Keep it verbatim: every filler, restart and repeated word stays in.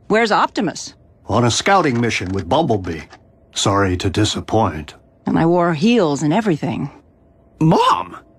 Where's Optimus? On a scouting mission with Bumblebee. Sorry to disappoint. And I wore heels and everything. Mom!